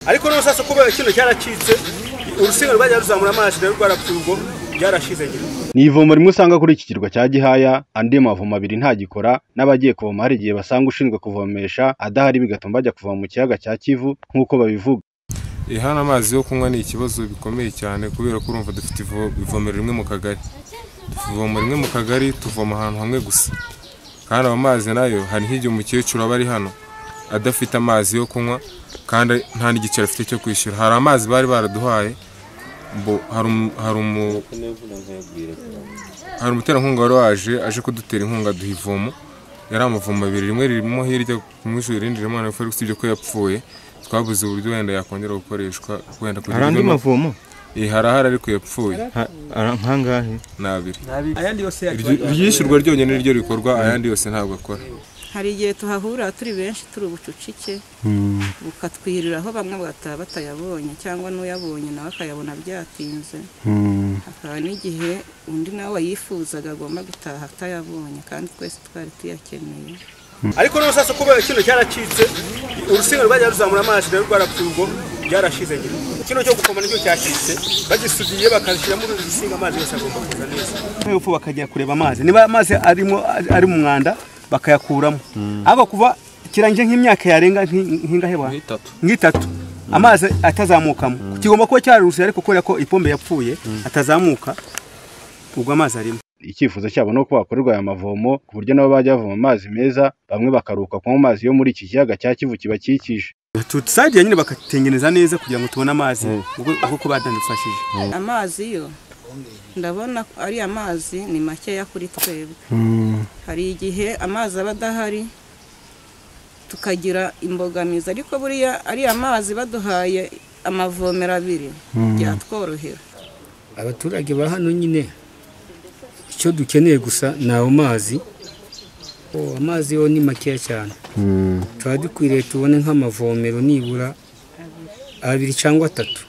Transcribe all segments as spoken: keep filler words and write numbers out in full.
ariko no sasa kuba ikintu cyaracitse urusinga rwajya ruzamura amazi rero rwarapfuye byarashize nyine. Ni ivomo rimwe usanga kuri iki kirwa cya Gihaya, andi mavomo abiri ntagikora, n'abagiye kuvoma hari igihe basanga ushinzwe kuvomesha adahari bigatuma bajya kuvoma mu kiyaga cya Kivu nk'uko babivuga. Ihana amazi yo kunywa ni ikibazo bikomeye cyane kubera ko urumva dufite ivomero rimwe mu kagari. Tuvoma rimwe mu kagari tuvoma ahantu hamwe gusa. Kandi amazi nayo hari nk'igihe umukecuru aba ari hano adafite amazi yo kunywa kandi nta n'igiciro afite cyo kwishyura. Hari amazi bari baraduhaye mbo hari hari umu hari umuterankunga wari waje aje kudutera inkunga duhivomo. Yari amavomo abiri, rimwe ririmo hirya kumwishyura irindi rimwe na Felix ibyo ko yapfuye. Twabuze uburyo wenda yakongera gukoreshwa wenda kugira andi mavomo eh harahara ariko yapfuye nkangahe nabiri ayandi yose ryishyurwa ryonyine niryo rikorwa, ayandi yose ntabwo akora. Hari igihe tuhahura turi benshi turi ubucucike bukatwiriraho bamwe bagataha batayabonye cyangwa n'uyabonye nawe akayabona byatinze. Hakaba n'igihe undi nawe yifuzaga agomba gutaha atayabonye kandi twese twari tuyakeneye. Ariko no sasa kuba ikintu cyaracitse urusinga rwajya ruzamura amazi rero rwarapfuye byarashize nyine. Kino cyo gukoma n'icyo cyacitse bagisudiye bakazishyira muri urusinga amazi yose agomba kuza neza. Nk'uko bakajya kureba amazi niba amazi arimo ari mu mwanda bakayakuramo. Aba kuva kiranje nk'imyaka yarenga nk'ingaheba nk'itatu amazi atazamukamo. Kigomba kuba cyaruruse ariko kubera ko ipombe yapfuye atazamuka ubwo amazi arimo. Icyifuzo cyabo no ko bakorerwa aya mavomo ku buryo nabo bajya bavoma amazi meza, bamwe bakaruka kunywa amazi yo muri iki kiyaga cya Kivu kibakikije. Tutsadiye nyine bakatengeneza neza kugira ngo tubone amazi uko badandufashije. Amazi yo ndabona ari amazi ni make ya kuri twebwe. Hari igihe amazi abadahari tukagira imbogamizi, ariko buriya ari amazi baduhaye amavomera abiri byatworohera. Abaturage ba hano nyine icyo dukeneye gusa ni amazi. Oh, amazi yo ni make cyane. Tuba dukwiriye tubone nk'amavomero nibura abiri cyangwa atatu.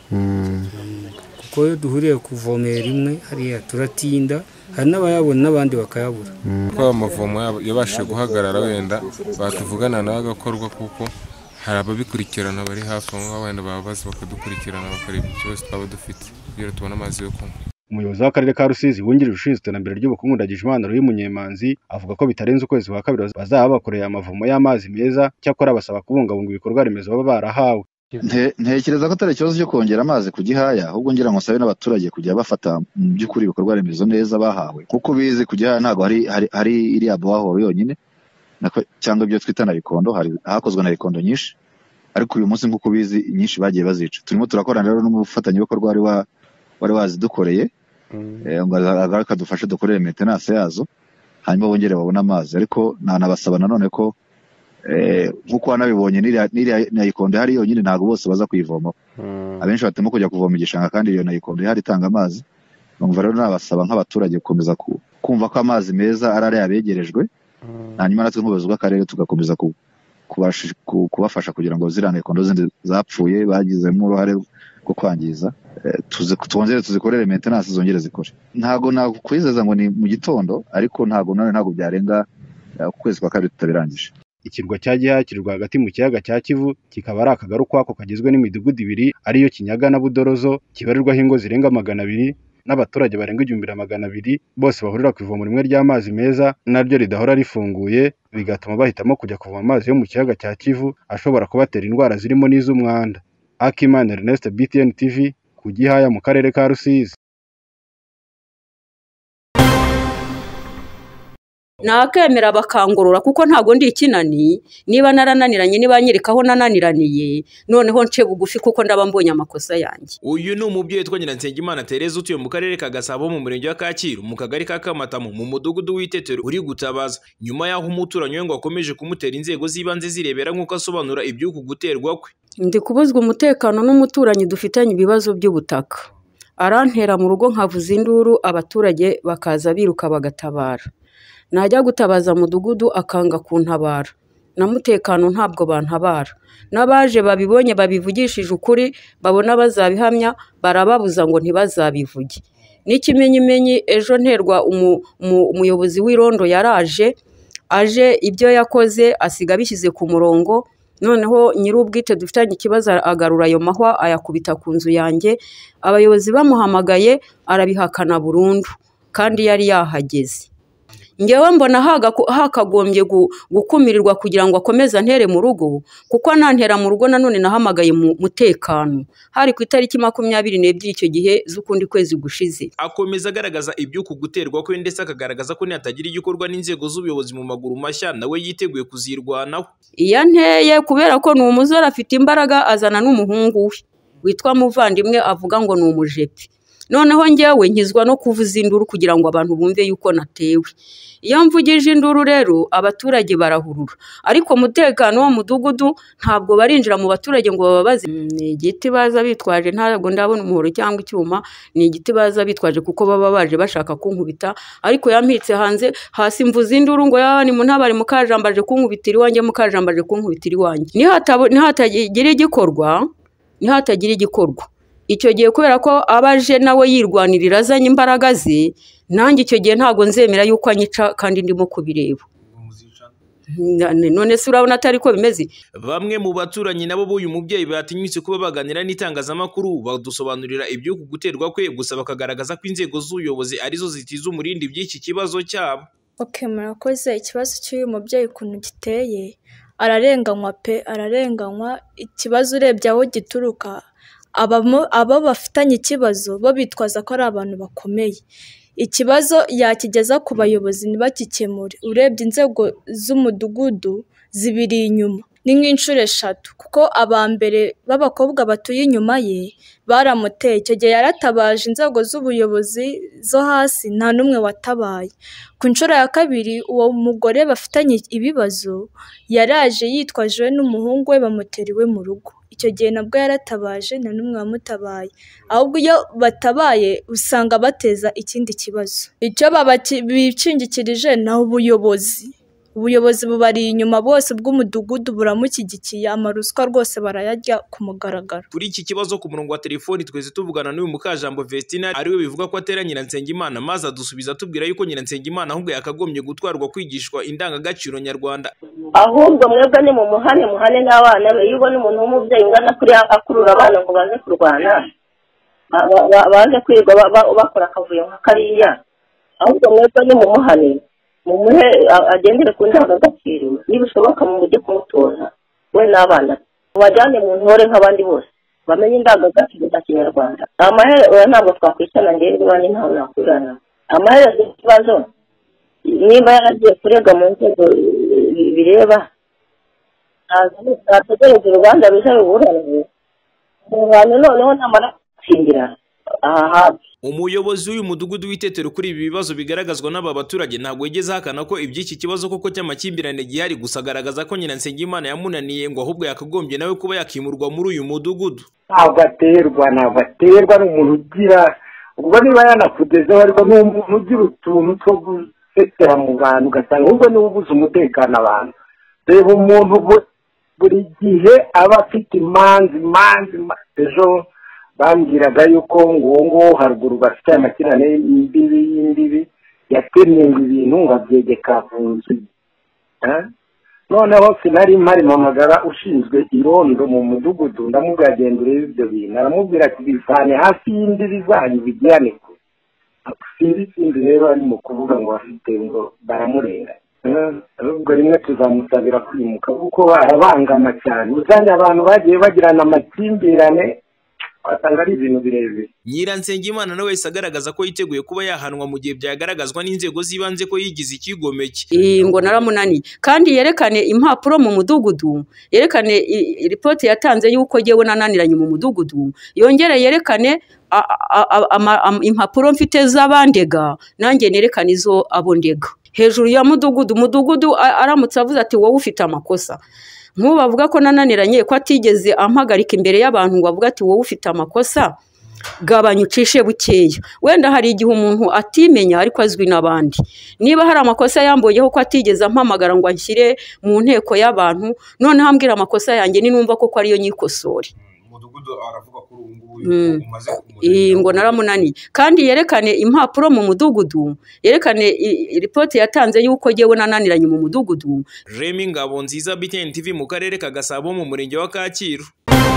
Kuko iyo duhuriye kuvomera rimwe hariya turatinda, hari n'abayabona n'abandi bakayabura. Ko amavomo yabashije guhagarara wenda batuvugana nawe agakorwa kuko hari ababikurikirana bari hafi aho wenda babaza bakadukurikirana bakareba ikibazo twaba dufite kugira tubone amazi yo kunywa. Umuyobozi w'akarere ka Rusizi wungirije ushinzwe iterambere ry'ubukungu Ndagijimana Munyemanzi avuga ko bitarenze ukwezi kwa kabiri bazaba bakoreye amavomo y'amazi meza, cyakora basaba kubungabunga ibikorwa remezo baba barahawe. Ntekereza ko atari ikibazo cyo kongera amazi ku Gihaya, ahubwo ngira ngo sabe n'abaturage kujya bafata mu by'ukuri ibikorwa remezo neza bahawe, kuko bize ku Gihaya ntago hari hari iriya bohoro yonyine cyangwa ibyo twita na rikondo. Hari hakozwe na rikondo nyinshi, ariko uyu munsi nk'uko bizi nyinshi bagiye bazica. Turimo turakorana rero n'umufatanya bikorwa wari wa wari wazidukoreye ngo akadufashe dukorere maintenance yazo hanyuma bongere babona amazi. Ariko nanabasaba nanone ko nk'uko wanabibonye n'iriya nayikondo hari yonyine ntago bose baza kuyivoma. Abenshi batemo kujya kuvoma igishanga kandi iyo nayikondo hari itanga amazi. Numva rero nabasaba nk'abaturage gukomeza kumva ko amazi meza arare yabegerejwe, hanyuma natwe nk'ubuyobozi bw'akarere tugakomeza kubafasha kugira ngo ziriya nayikondo zindi zapfuye bagizemo uruhare rwo kwangiza twongere tuzikorere maintenance zongere zikore. Ntago nakwizeza ngo ni mu gitondo, ariko ntago none ntago byarenga ukwezi kwa kabiri tutabirangije. Ikirwa cya Gihaya kirwa hagati mu kiyaga cya Kivu, kikaba ari akagaru kwako kagizwe n'imidugudu ibiri ariyo Kinyaga na Budorozo, kibarirwaho ingo zirenga magana abiri n'abaturage barenga igihumbi na magana abiri, bose bahurira ku ivomo rimwe ry'amazi meza naryo ridahora rifunguye, bigatuma bahitamo kujya kuvoma amazi yo mu kiyaga cya Kivu ashobora kubatera indwara zirimo n'iz'umwanda. Akimana Ernest, B T N T V, ku Gihaya mu karere ka Rusizi. Nakemera bakangurura kuko ntago ndi ikinani, niba narananiranye niba nyirikaho nananiraniye noneho nce bugufi kuko ndaba mbonye amakosa yanjye. Uyu ni umubyeyi twanyina Nsengimana Tereza utuye mu karere ka Gasabo mu murenge wa Kacyiru mu kagari ka Kamatamo mu mudugudu w'Itetero uri gutabaza nyuma yaho umuturanyi we ngo akomeje kumutera inzego z'ibanze zirebera nk'uko asobanura iby'uku guterwa kwe. Ndi kubuzwa umutekano n'umuturanyi dufitanye ibibazo by'ubutaka. Arantera mu rugo nkavuza induru, abaturage bakaza biruka bagatabara. Najya gutabaza mudugudu akanga kuntabara. Na mutekano ntabwo bantabara. Nabaje babibonye babivugishije ukuri babona bazabihamya barababuza ngo ntibazabivuge. N'ikimenyimenyi ejo nterwa umuyobozi w'irondo yaraje aje ibyo yakoze asiga bishyize ku murongo noneho nyir'ubwite dufitanye ikibazo agarura ayo mahwa ayakubita ku nzu yanjye, abayobozi bamuhamagaye arabihakana burundu kandi yari yahageze. Ngewe mbona hakagombye gukumirirwa kugira ngo akomeze antere mu rugo, kuko nantera mu rugo nanone nahamagaye mu mutekano hari ku itariki makumyabiri n'ebyiri icyo gihe z'ukundi kwezi gushize. Akomeza agaragaza iby'uku guterwa kwe ndetse akagaragaza ko nihatagira igikorwa n'inzego z'ubuyobozi mu maguru mashya nawe yiteguye kuzirwanaho. Iya nteye kubera ko ni umuzore afite imbaraga, azana n'umuhungu we witwa Muvandimwe avuga ngo ni umujepe. Noneho ngewe nkizwa no kuvuza induru kugira ngo abantu bumve yuko natewe. Iyo mvugije induru rero abaturage barahurura, ariko umutekano wo mudugudu ntabwo barinjira mu baturage ngo bababaze. Ni igiti baza bitwaje, ntabwo ndabona umuhoro cyangwa icyuma, ni igiti baza bitwaje kuko baba baje bashaka kunkubita, ariko yampitse hanze hasi mvuza induru ngo yaba ni muntabare mukajambaje kunkubitira iwanjye, mukajambaje kunkubitira iwanjye. Nihatagira igikorwa nihatagira igikorwa icyo gihe kubera ko abaje nawe yirwanirira azanye imbaraga ze, nanjye icyo gihe ntago nzemera yuko anyica kandi ndimo kubireba. None se urabona atari ko bimeze. Bamwe mu baturanyi nabo b'uyu mubyeyi batinyutse kuba baganira n'itangazamakuru badusobanurira iby'uku guterwa kwe, gusa bakagaragaza ko inzego z'ubuyobozi arizo zitiza umurindi by'iki kibazo cyabo. Okay, murakoze. Ikibazo cy'uyu mubyeyi ukuntu giteye, ararenganywa pe, ararenganywa. Ikibazo urebye aho gituruka, abo bafitanye ikibazo bo bitwaza ko ari abantu bakomeye. Ikibazo yakigeza ku bayobozi ntibakikemure. Urebye inzego z'umudugudu zibiri inyuma ni nk'inshuro eshatu, kuko abambere b'abakobwa batuye inyuma ye baramuteye. Icyo gihe yaratabaje inzego z'ubuyobozi zo hasi, nta n'umwe watabaye. Ku nshuro ya kabiri uwo mugore bafitanye ibibazo yaraje yitwaje n'umuhungu we bamutera iwe mu rugo. Icyo gihe nabwo yaratabaje, nta n'umwe wamutabaye. Ahubwo iyo batabaye usanga bateza ikindi kibazo. Icyo bicingikirije naho ubuyobozi ubuyobozi bubari inyuma bose bw'umudugudu buramukigikiye, amaruswa rwose barayarya ku mugaragaro. Kuri iki kibazo ku murongo wa telefoni twese tuvugana n'uyu mukajambo Vestina ariwe bivuga ko atera Nyiransengimana, maze adusubiza tubwira yuko Nyiransengimana ahubwo yakagombye gutwarwa kwigishwa indangagaciro nyarwanda. Ahubwo mwebwe ni mu muhane muhane n'abana be. Iyo ubona umuntu w'umubyeyi ngana kuri akurura abana ngo baze kurwana, baze kwiga bakora akavuyo nka kariya, ahubwo mwebwe ni mu muhane mumuhe agendere ku ndangagaciro, niba bishoboka mu mujye kumutoza we n'abana, bajyane mu ntore nk'abandi bose, bamenye indangagaciro za Kinyarwanda. Amaherezo ntabwo twakwicana ngeri iwanjye ntawe nakurana. Amaherezo y'ikibazo niba yaragiye kurega mu nzego bireba, ntategereze urubanza ruze ruburanwe mu bantu, noneho namara gutsindira aha hafi. Umuyobozi w'uyu mudugudu w'itetero kuri ibi bibazo bigaragazwa n'aba baturage ntabwo yigeze ahakana ko iby'iki kibazo koko cy'amakimbirane gihari, gusa agaragaza ko Nyiransengimana yamunaniye ngo ahubwo yakagombye nawe kuba yakimurwa muri uyu mudugudu. Ntabwo aterwa, ntabwo aterwa n'umuntu ugira, ubwo niba yanakugezeho ariko ni umuntu ugira utuntu two gusekera mu bantu ugasanga ahubwo niwe ubuze umutekano abantu. Reba umuntu buri gihe aba afite imanzi imanzi. Ejo bambwiraga yuko ngo ngo haruguru bafite amakirane y'imbibi y'imbibi yatemye ngo ibintu ngo abyegeka ku nzu. Noneho sinari mpari mpamagara ushinzwe irondo mu mudugudu, ndamubwagenda urebe ibyo bintu, aramubwira ati bivane hafi y'imbibi zanyu bijyane kure. Sinzi ikindi rero arimo kuvuga ngo bafite ngo baramurenga. Ubwo rimwe tuzamusabira kwimuka kuko barabangama cyane. Uzanye abantu bagiye bagirana amakimbirane wasanga ari ibintu birebire. Nyiransengimana nawe wese agaragaza ko yiteguye kuba yahanwa mu gihe byagaragazwa n'inzego z'ibanze ko yigize ikigomeke. Ngo naramunaniye kandi yerekane impapuro mu mudugudu, yerekane ripoti yatanze yuko yewe nananiranye mu mudugudu, yongere yerekane impapuro mfite z'abandega, nanjye nerekane izo abondega. Hejuru ya mudugudu mudugudu aramutse avuze ati wowe ufite amakosa, nk'ubu bavuga ko nananiranye ko atigeze ampagarika imbere y'abantu ngo avuga ati wowe ufite amakosa, gabanya ucishe bukeya. Wenda hari igihe umuntu atimenya ariko azwi n'abandi. Niba hari amakosa yamboyeho ko atigeze ampamagara ngo anshyire mu nteko y'abantu, none hambwira amakosa yanjye ni numva koko ariyo nyikosore. aravuga kuri ubu ngubu umaze kumureba ngo naramunaniye kandi yerekane impapuro mu mudugudu yerekane ripoti yatanze yuko jewe nananiranye mu mudugudu. Remy Ngabonziza, B T N T V mu karere ka Gasabo mu murenge wa Kacyiru.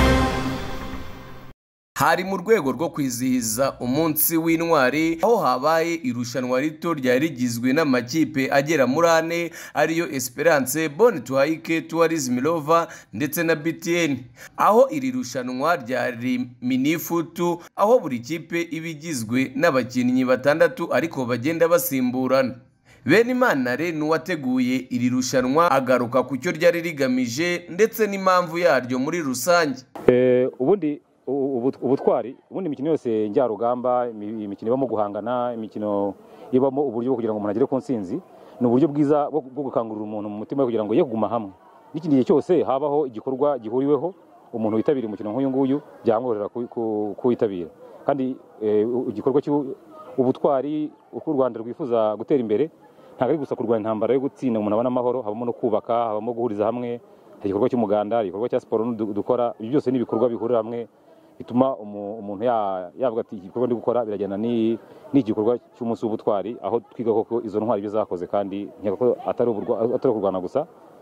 Hari mu rwego rwo kwizihiza umunsi w'intwari aho habaye irushanwa rito ryari rigizwe n'amakipe agera muri ane ariyo Esperance, Born to Hike, Tourism Rover ndetse na B T N, aho iri rushanwa ryari minifutu aho buri kipe ibigizwe n'abakinnyi batandatu ariko bagenda basimburana. Benimana n'uwateguye iri rushanwa agaruka ku cyo ryari rigamije ndetse n'impamvu yaryo muri rusange. Eh ubundi ubutwari ubundi imikino yose njyarugamba, imikino ibamo guhangana, imikino ibamo uburyo kugira ngo umuntu agere ku nsinzi, ni uburyo bwiza bwo gukangurira umuntu mu mutima kugira ngo ye guma hamwe. N'ikindi gihe cyose habaho igikorwa gihuriweho umuntu witabira umukino nk'uyu nguyu byamworera kuwitabira. Kandi igikorwa cy'ubutwari uko u Rwanda rwifuza gutera imbere ntabwo ari gusa kurwanya intambara yo gutsinda umuntu abana amahoro, habamo no kubaka, habamo guhuriza hamwe, igikorwa cy'umuganda, igikorwa cya siporo dukora, ibyo byose ni ibikorwa bihurira hamwe bituma umuntu yavuga ati igikorwa ndi gukora birajyana n'igikorwa cy'umunsi w'ubutwari, aho twiga koko izo ntwari ibyo zakoze kandi nkeka ko atari kurwana gusa,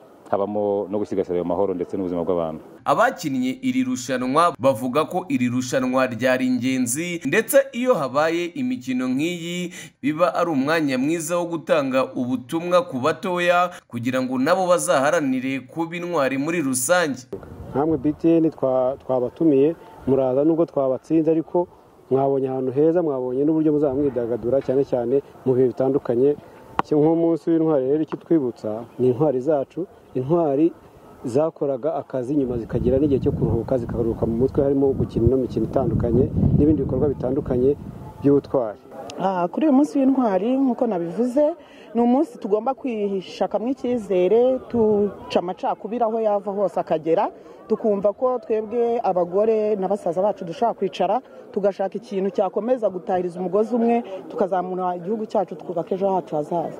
habamo no gusigasira ayo mahoro ndetse n'ubuzima bw'abantu. Abakinnye iri rushanwa bavuga ko iri rushanwa ryari ingenzi ndetse iyo habaye imikino nk'iyi biba ari umwanya mwiza wo gutanga ubutumwa ku batoya kugira ngo nabo bazaharanire kuba intwari muri rusange. Namwe B T N twabatumiye muraza nubwo twabatsinze ariko mwabonye ahantu heza, mwabonye n'uburyo muzamwidagadura cyane cyane mu bihe bitandukanye. Nk'umunsi w'intwari rero iki twibutsa ni intwari zacu, intwari zakoraga akazi nyuma zikagira n'igihe cyo kuruhuka, zikaruhuka mu mutwe, harimo gukina no mikino itandukanye n'ibindi bikorwa bitandukanye by'ubutwari. Kuri uyu munsi w'intwari nk'uko nabivuze ni umunsi tugomba kwishakamo icyizere, tuca amacakubiri aho yava hose akagera, tukumva ko twebwe abagore n'abasaza bacu dushaka kwicara tugashaka ikintu cyakomeza gutahiriza umugozi umwe, tukazamura igihugu cyacu twubaka ejo hacu hazaza.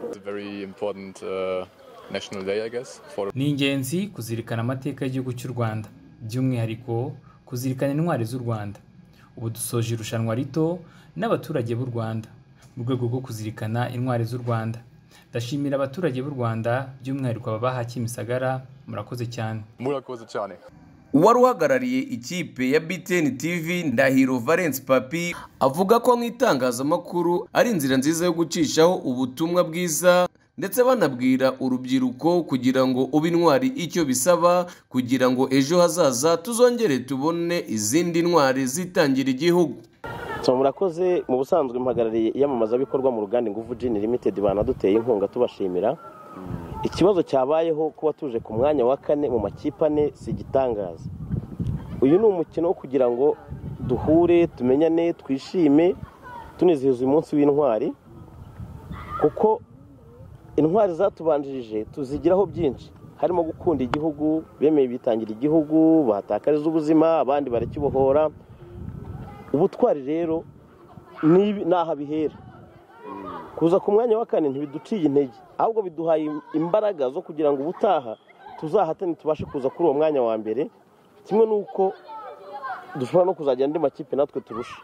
Ni ingenzi kuzirikana amateka y'igihugu cy'u Rwanda, by'umwihariko kuzirikana intwari z'u Rwanda. Ubu dusoje irushanwa rito n'abaturage b'u Rwanda mu rwego rwo kuzirikana intwari z'u Rwanda. Ndashimira abaturage b'u Rwanda by'umwihariko ababaha Kimisagara, murakoze cyane. Murakoze cyane. Uwari uhagarariye ikipe ya B T N T V Ndahiro Valence Papi avuga ko nk'itangazamakuru ari inzira nziza yo gucishaho ubutumwa bwiza ndetse banabwira urubyiruko kugira ngo ube intwari icyo bisaba kugira ngo ejo hazaza tuzongere tubone izindi ntwari zitangira igihugu. Murakoze. Mu busanzwe mpagarariye iyamamazabikorwa mu ruganda Ingufu Gin Limited banaduteye inkunga tubashimira. Ikibazo cyabayeho kuba tuje ku mwanya wa kane mu makipe ane si gitangaza. Uyu ni umukino wo kugira ngo duhure, tumenyane, twishime, tunizihiza uyu munsi w'intwari, kuko intwari zatubanjirije tuzigiraho byinshi, harimo gukunda igihugu, bemeye bitangira igihugu, bahatakariza ubuzima, abandi barakibohora. Ubutwari rero ni naha bihera. Kuza ku mwanya wa kane ntibiduciye intege, ahubwo biduhaye imbaraga zo kugira ngo ubutaha tuzahatane tubashe kuza kuri uwo mwanya wa mbere, kimwe nuko dushobora no kuzajya andi makipe natwe turusha.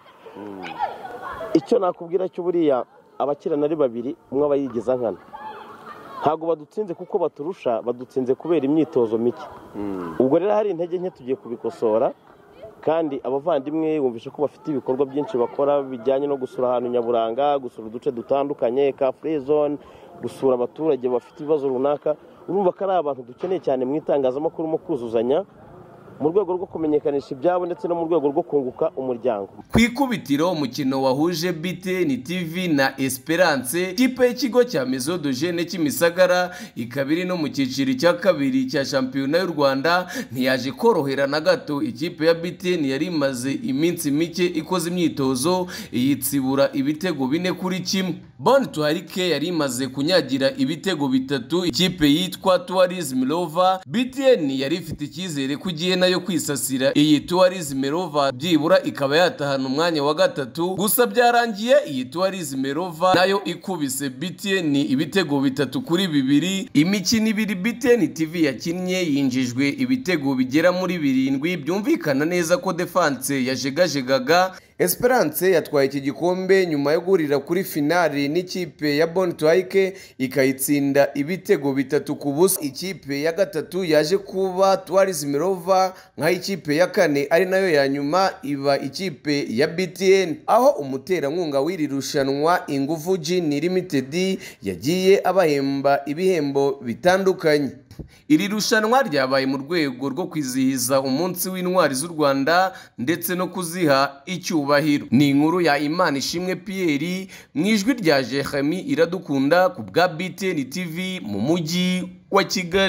Icyo nakubwira cyo buriya abakirana ari babiri, umwe aba yigeza nkana. Ntabwo badutsinze kuko baturusha, badutsinze kubera imyitozo mike. Ubwo rero hari intege nke tugiye kubikosora, kandi abavandimwe bumvishe ko bafite ibikorwa byinshi bakora bijyanye no gusura ahantu nyaburanga, gusura uduce dutandukanye ka free zone, gusura abaturage bafite ibibazo runaka. Urumva ko ari abantu dukeneye cyane mu itangazamakuru mu kuzuzanya mu rwego rwo kumenyekanisha ibyabo ndetse no mu rwego rwo kunguka umuryango. Ku ikubitiro umukino wahuje B T N T V na Esperance, ikipe y'ikigo cya Maison de Jeune Kimisagara ikabiri no mu cyiciro cya kabiri cya shampiyona y'u Rwanda ntiyaje korohera na gato. Ikipe ya B T N yari imaze iminsi mike ikoze imyitozo iyitsibura ibitego bine kuri kimwe. Batuye yari imaze kunyagira ibitego bitatu ikipe yitwa Tourism Rover. B T N yari ifite icyizere ko igiye nayo kwisasira iyi Tourism Rover byibura ikaba yatahana umwanya wa gatatu, gusa byarangiye iyi Tourism Rover nayo ikubise B T N ibitego bitatu kuri bibiri. Imikino ibiri B T N T V yakinnye yinjijwe ibitego bigera muri birindwi, byumvikana neza ko defense yajegajegaga. Esperance yatwaye iki gikombe nyuma yo guhurira kuri finale n'ikipe ya Batuye ikayitsinda ibitego bitatu ku busa. Ikipe ya gatatu yaje kuba Tourism Rover, nka ikipe ya kane ari nayo ya nyuma iba ikipe ya B T N, aho umuterankunga w'iri rushanwa Ingufu Gin Limited yagiye abahemba ibihembo bitandukanye. Iri rushanwa ryabaye mu rwego rwo kwizihiza umunsi w'intwari z'u Rwanda ndetse no kuziha icyubahiro. Ni inkuru ya Imana Ishimwe Pierre mu ijwi rya Jeremy Iradukunda ku bwa B T N T V mu mujyi wa Kigali.